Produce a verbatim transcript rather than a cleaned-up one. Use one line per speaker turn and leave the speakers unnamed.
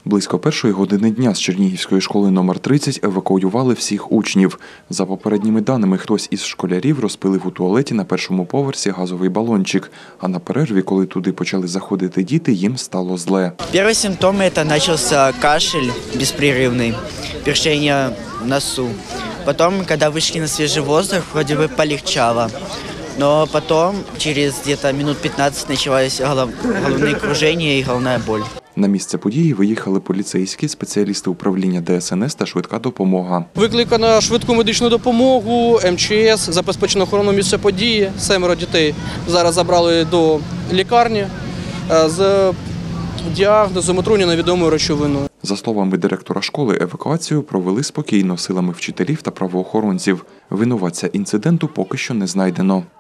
Близько першої години дня з Чернігівської школи номер тридцять евакуювали всіх учнів. За попередніми даними, хтось із школярів розпилив у туалеті на першому поверсі газовий балончик. А на перерві, коли туди почали заходити діти, їм стало зле.
Перші симптоми – це почався кашель безперервний, першення в носу. Потом, когда вышли на свежий воздух, вроде бы полегчало. Но потом, через где-то минут пятнадцать, началось голов... головные кружения и головная боль.
На місце події виїхали поліцейські, спеціалісти управління Де Ес Ен Ес та швидка допомога.
Викликано швидку медичну допомогу, Ем Че Ес, забезпечено охорону місця події. Семеро дітей зараз забрали до лікарні з діагнозом отруєння невідомою речовиною.
За словами директора школи, евакуацію провели спокійно силами вчителів та правоохоронців. Винуватця інциденту поки що не знайдено.